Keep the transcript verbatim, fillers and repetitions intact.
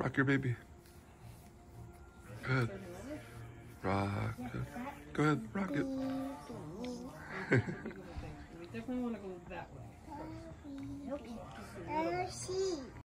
Rock your baby. Good. Rock it. Go ahead, rock it. We definitely want to go that way. Okay.